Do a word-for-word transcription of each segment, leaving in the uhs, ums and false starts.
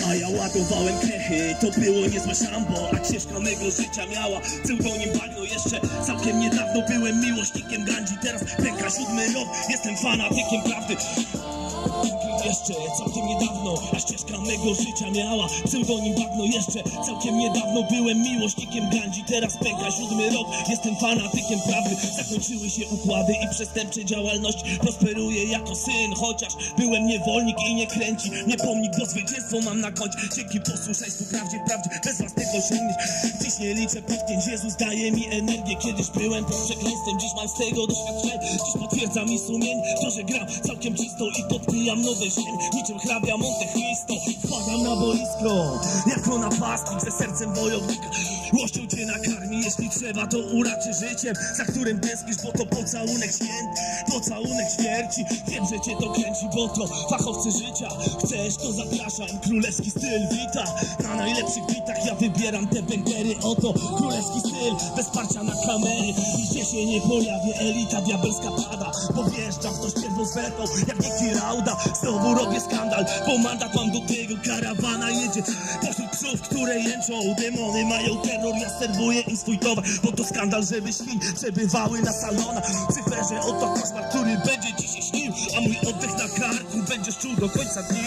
A ja ładowałem krechy, to było niezłe szambo. A ścieżka mego życia miała pseudonim bagno. Jeszcze całkiem niedawno byłem miłośnikiem gandzi. Teraz pęka siódmy rok, jestem fanatykiem prawdy. Jeszcze całkiem niedawno, a ścieżka mego życia miała pseudonim bagno. Jeszcze całkiem niedawno byłem miłośnikiem gandzi. Teraz pęka siódmy rok, jestem fanatykiem prawdy. Zakończyły się układy i przestępcze działalność. Prosperuję jako syn, chociaż byłem niewolnik i nie kręci. Nie pomnik, bo zwycięstwo mam na koncie. Dzięki posłuszeństwu prawdzie, prawdzie bez was tego osiągnięć. Dziś nie liczę potknięć, Jezus daje mi energię. Kiedyś byłem pod przekleństwem, dziś mam z tego doświadczenie. Dziś potwierdza mi sumienie to, że gram całkiem czysto i podpijam nowe ziemi. Niczym hrabia Monte Cristo wpadam na boisko jako napastnik ze sercem wojownika. Łością cię nakarmi, jeśli trzeba, to uraczy życiem, za którym tęsknisz, bo to pocałunek święty, pocałunek śmierci. Wiem, że cię to kręci, bo to fachowcy życia. Chcesz, to zapraszam, królewski styl wita. Na najlepszych bitach ja wybieram te bękery. Oto królewski styl, bez parcia na kamery. I gdzie się nie pojawię, elita diabelska pada. Bo wjeżdżam w coś czerwozwertą, jak Niki Lauda. Znowu robię skandal, bo mandat mam do tego. Karawana jedzie pośród psów, które jęczą. Demony mają terror, ja serwuję im swój towar. Bo to skandal, żeby świń przebywały na salonach. W cyferze oto koszmar, który będzie ci się śnił. A mój oddech na karku będziesz czuł do końca dni.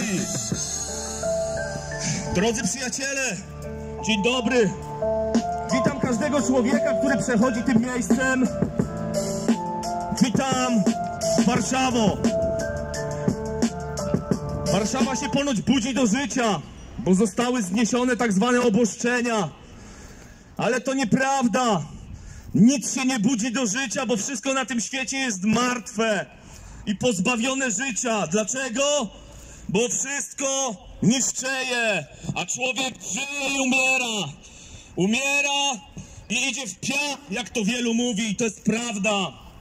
Drodzy przyjaciele, dzień dobry. Witam każdego człowieka, który przechodzi tym miejscem. Witam Warszawo. Warszawa się ponoć budzi do życia, bo zostały zniesione tak zwane obostrzenia. Ale to nieprawda. Nic się nie budzi do życia, bo wszystko na tym świecie jest martwe i pozbawione życia. Dlaczego? Bo wszystko niszczeje, a człowiek żyje i umiera. Umiera i idzie w piach, jak to wielu mówi, i to jest prawda.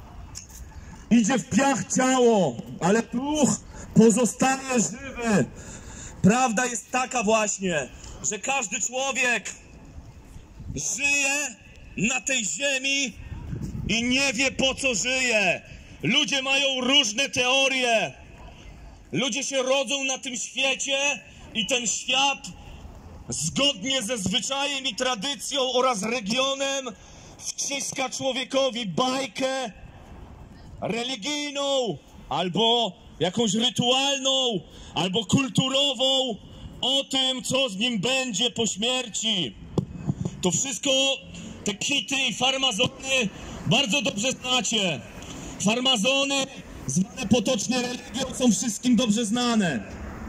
Idzie w piach ciało, ale duch pozostaje żywy. Prawda jest taka właśnie, że każdy człowiek żyje na tej ziemi i nie wie, po co żyje. Ludzie mają różne teorie. Ludzie się rodzą na tym świecie i ten świat zgodnie ze zwyczajem i tradycją oraz regionem wciska człowiekowi bajkę religijną albo jakąś rytualną, albo kulturową o tym, co z nim będzie po śmierci. To wszystko, te kity i farmazony bardzo dobrze znacie. Farmazony, zwane potocznie religią, są wszystkim dobrze znane.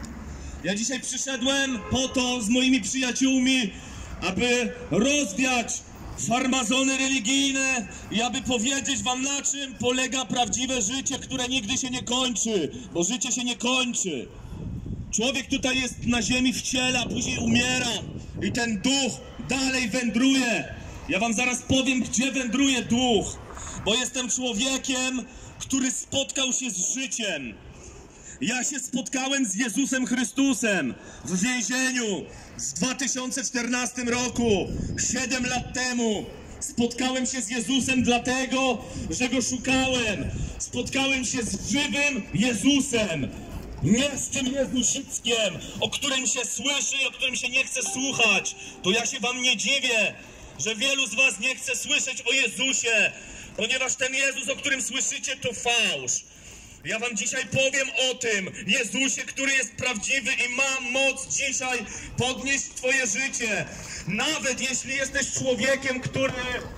Ja dzisiaj przyszedłem po to z moimi przyjaciółmi, aby rozwiać farmazony religijne i aby powiedzieć wam, na czym polega prawdziwe życie, które nigdy się nie kończy, bo życie się nie kończy. Człowiek tutaj jest na ziemi w ciele, a później umiera i ten duch dalej wędruje. Ja wam zaraz powiem, gdzie wędruje duch, bo jestem człowiekiem, który spotkał się z życiem. Ja się spotkałem z Jezusem Chrystusem w więzieniu w dwa tysiące czternastym roku, siedem lat temu. Spotkałem się z Jezusem dlatego, że Go szukałem. Spotkałem się z żywym Jezusem, nie z tym Jezusickiem, o którym się słyszy i o którym się nie chce słuchać. To ja się wam nie dziwię, że wielu z was nie chce słyszeć o Jezusie, ponieważ ten Jezus, o którym słyszycie, to fałsz. Ja wam dzisiaj powiem o tym Jezusie, który jest prawdziwy i ma moc dzisiaj podnieść twoje życie. Nawet jeśli jesteś człowiekiem, który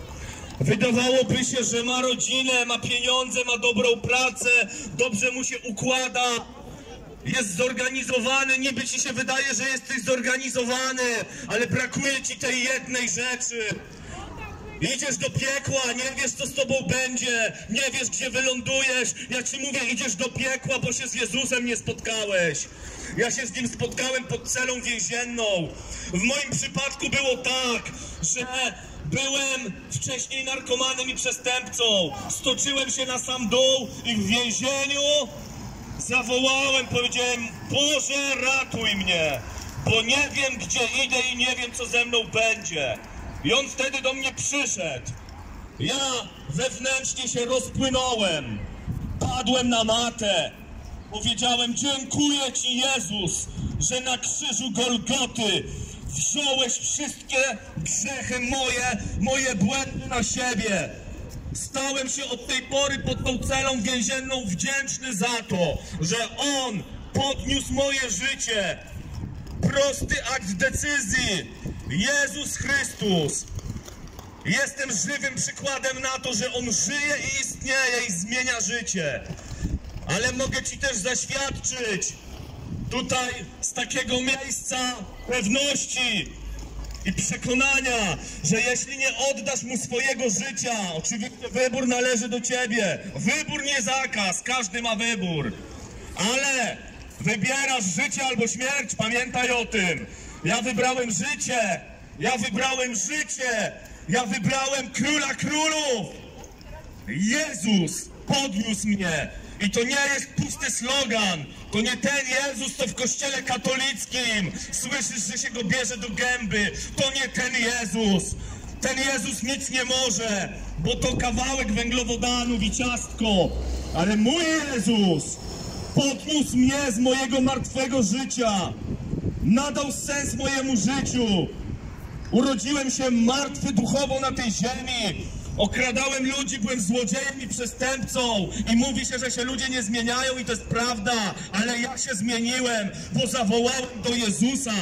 wydawałoby się, że ma rodzinę, ma pieniądze, ma dobrą pracę, dobrze mu się układa, jest zorganizowany, niby ci się wydaje, że jesteś zorganizowany, ale brakuje ci tej jednej rzeczy. Idziesz do piekła, nie wiesz, co z tobą będzie, nie wiesz, gdzie wylądujesz. Ja ci mówię, idziesz do piekła, bo się z Jezusem nie spotkałeś. Ja się z Nim spotkałem pod celą więzienną. W moim przypadku było tak, że byłem wcześniej narkomanem i przestępcą. Stoczyłem się na sam dół i w więzieniu zawołałem, powiedziałem: Boże, ratuj mnie, bo nie wiem, gdzie idę i nie wiem, co ze mną będzie. I On wtedy do mnie przyszedł. Ja wewnętrznie się rozpłynąłem. Padłem na matę. Powiedziałem: dziękuję Ci, Jezus, że na krzyżu Golgoty wziąłeś wszystkie grzechy moje, moje błędy na siebie. Stałem się od tej pory pod tą celą więzienną wdzięczny za to, że On podniósł moje życie. Prosty akt decyzji. Jezus Chrystus. Jestem żywym przykładem na to, że On żyje i istnieje i zmienia życie. Ale mogę Ci też zaświadczyć tutaj z takiego miejsca pewności i przekonania, że jeśli nie oddasz Mu swojego życia, oczywiście wybór należy do Ciebie. Wybór nie zakaz, każdy ma wybór. Ale wybierasz życie albo śmierć, pamiętaj o tym. Ja wybrałem życie, ja wybrałem życie, ja wybrałem Króla Królów. Jezus podniósł mnie. I to nie jest pusty slogan. To nie ten Jezus, co w kościele katolickim słyszysz, że się go bierze do gęby. To nie ten Jezus. Ten Jezus nic nie może, bo to kawałek węglowodanów i ciastko. Ale mój Jezus podniósł mnie z mojego martwego życia. Nadał sens mojemu życiu. Urodziłem się martwy duchowo na tej ziemi. Okradałem ludzi, byłem złodziejem i przestępcą. I mówi się, że się ludzie nie zmieniają i to jest prawda. Ale ja się zmieniłem, bo zawołałem do Jezusa.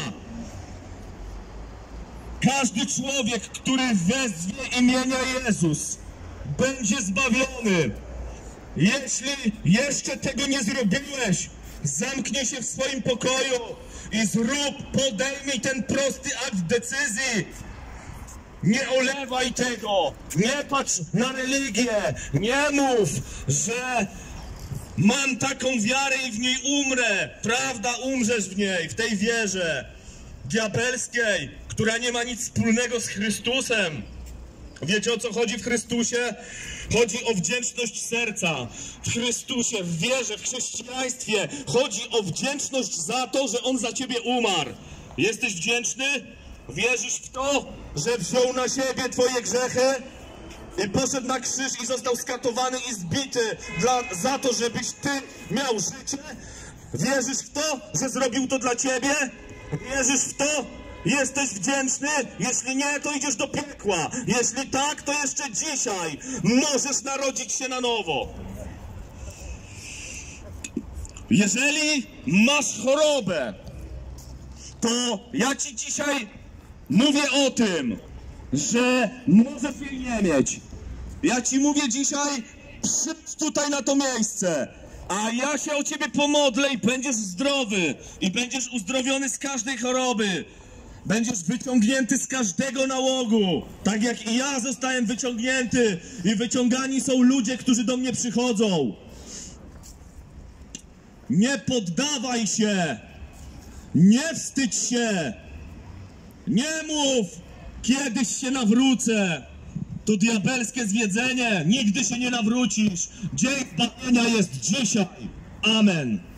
Każdy człowiek, który wezwie imienia Jezus, będzie zbawiony. Jeśli jeszcze tego nie zrobiłeś, zamknij się w swoim pokoju i zrób, podejmij ten prosty akt decyzji. Nie olewaj tego, nie patrz na religię, nie mów, że mam taką wiarę i w niej umrę. Prawda, umrzesz w niej, w tej wierze diabelskiej, która nie ma nic wspólnego z Chrystusem. Wiecie, o co chodzi w Chrystusie? Chodzi o wdzięczność serca. W Chrystusie, w wierze, w chrześcijaństwie chodzi o wdzięczność za to, że On za ciebie umarł. Jesteś wdzięczny? Wierzysz w to, że wziął na siebie twoje grzechy i poszedł na krzyż i został skatowany i zbity dla, za to, żebyś ty miał życie? Wierzysz w to, że zrobił to dla ciebie? Wierzysz w to? Jesteś wdzięczny? Jeśli nie, to idziesz do piekła. Jeśli tak, to jeszcze dzisiaj możesz narodzić się na nowo. Jeżeli masz chorobę, to ja ci dzisiaj mówię o tym, że możesz jej nie mieć. Ja ci mówię dzisiaj, przyjdź tutaj na to miejsce, a ja się o ciebie pomodlę i będziesz zdrowy. I będziesz uzdrowiony z każdej choroby. Będziesz wyciągnięty z każdego nałogu. Tak jak i ja zostałem wyciągnięty. I wyciągani są ludzie, którzy do mnie przychodzą. Nie poddawaj się. Nie wstydź się. Nie mów, kiedyś się nawrócę. To diabelskie zwiedzenie. Nigdy się nie nawrócisz. Dzień zbawienia jest dzisiaj. Amen.